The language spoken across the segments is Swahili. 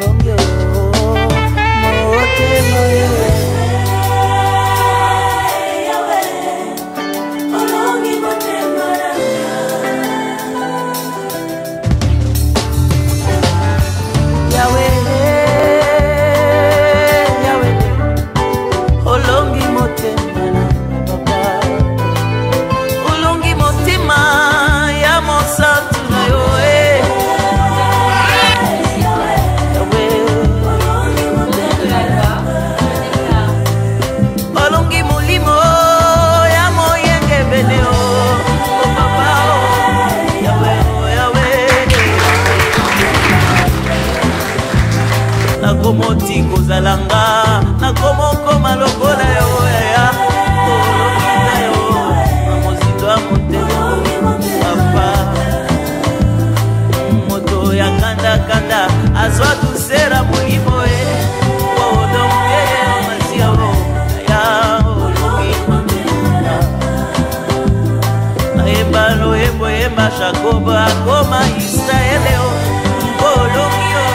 molongyo motema Moti kozalanga na komoko malokola yo ya kolonga yo mozindo amotelo papa moto ya kanda kanda azwa tusera mulimo e odombe masia ro ya olonga ayebalo ebo eba shakoba koma Israele o kolonga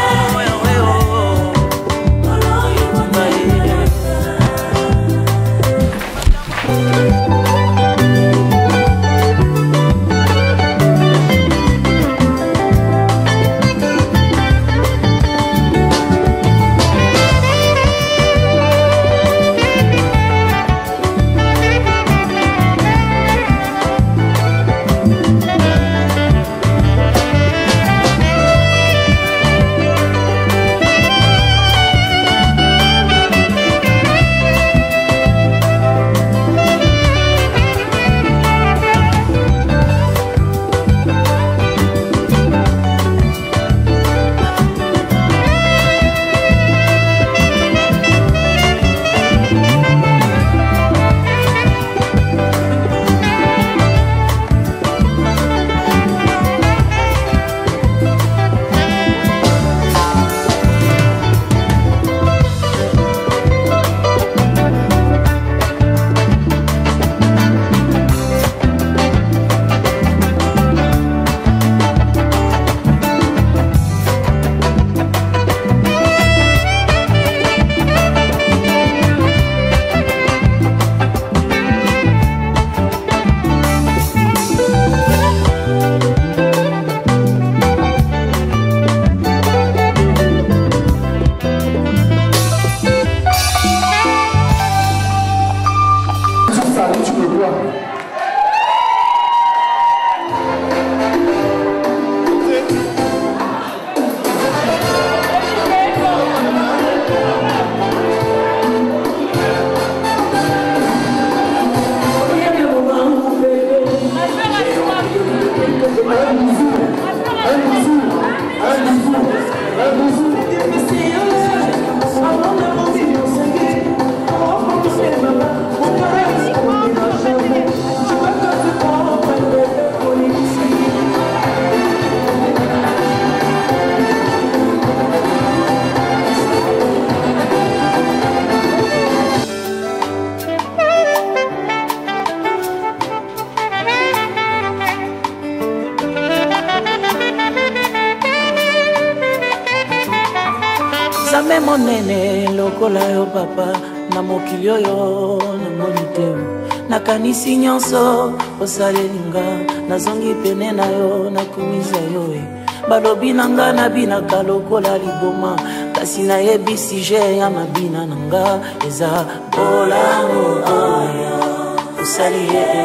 monene lokola yo papa na mokili oyo na moniteo na kanisi nyonso osalelinga nazongi pene na yo nakumisa yo balobi nanga na binaka lokola liboma kasi nayebi sije ya mabina nanga eza bolamu oyo osali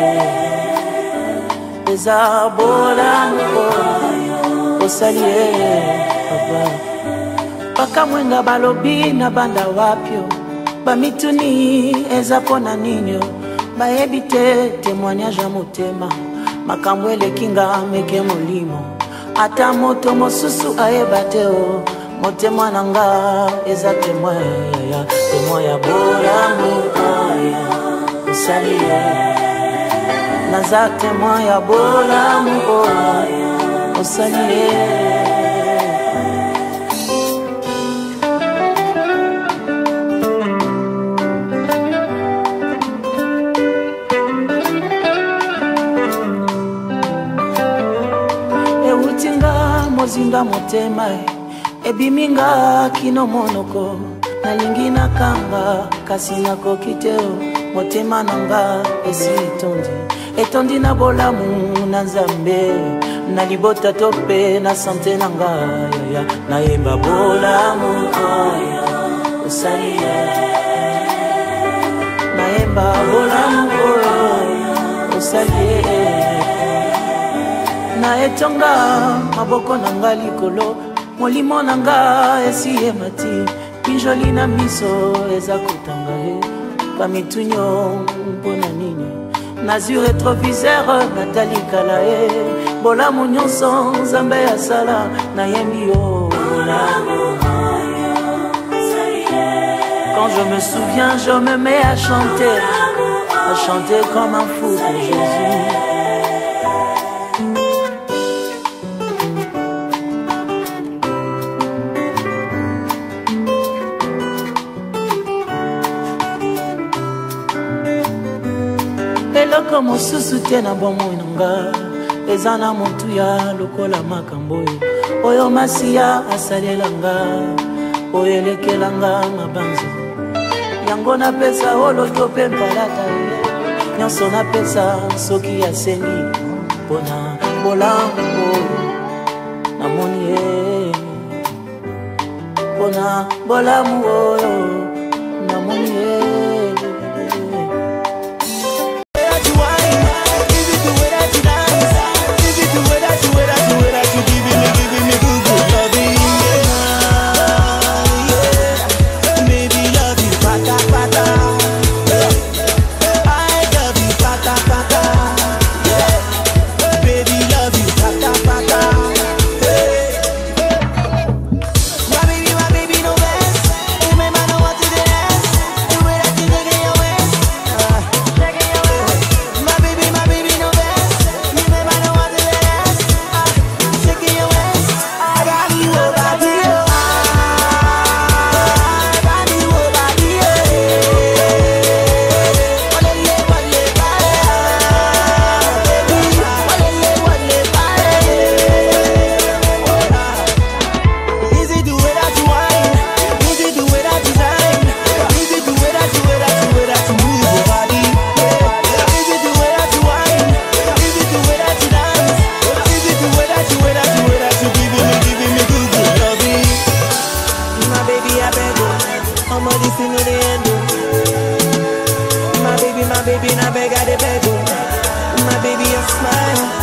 eza bolamu oyo osali papa paka mwenga balobi na banda wapyo bamituni eza pona ninyo bayebi te témoignage ya motema makambo elekinga meke molimo ata moto mosusu ayeba te o motema nanga eza témoin ya bolamu oyo osali naza témoin ya bolamu oyo osali mozinga motema Ebiminga kino monoko nalingi nakanga kasi nakoki te motema nanga esi etondi na bolamu na Nzambe na libota to pe na sante nanga ya nayemba bolamu oyo osali nayemba bolamu oyo osali na etonga maboko nanga likolo molimo nanga esi emati pinjoli na miso eza kotanga pamitunyo mpona nini nazwi retroviseur natalikala bolamu nyonso Nzambe asala nayembi yo quand je me souviens je me mets à chanter comme un fou pour Jésus. Eloko mosusu te na bomoi nanga eza na motu ya lokola makambo oyo masiya asalelanga oyo elekelanga mabanzo yango napesa oloto mpe mpalata nyonso napesa soki asengi mpona bolamu namoni ye mpona bolamu oyo namoni ye.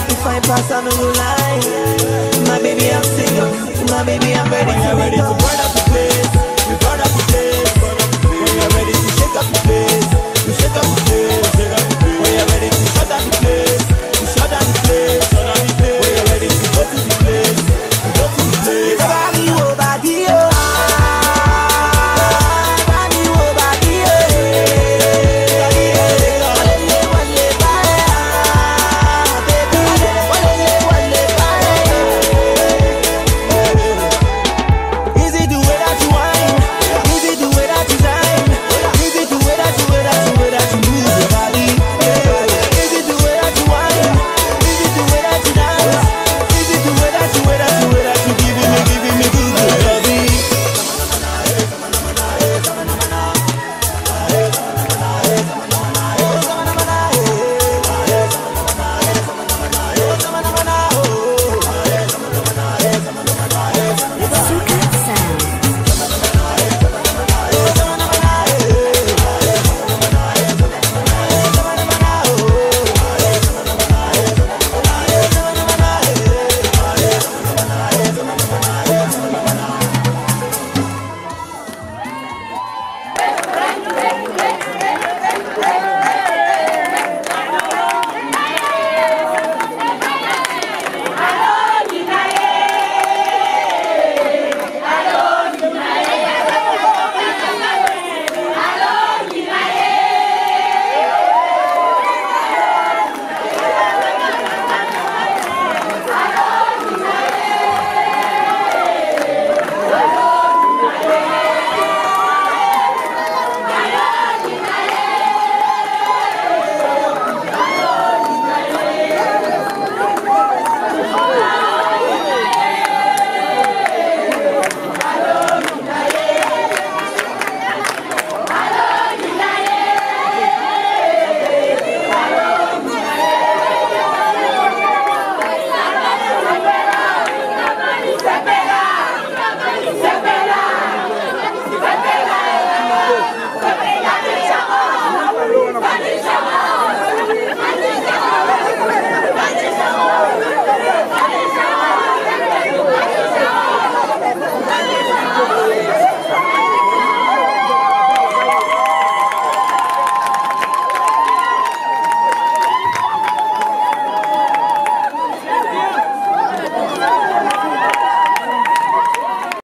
Pass on the line, my baby, I'm single, my baby, I'm ready to burn up.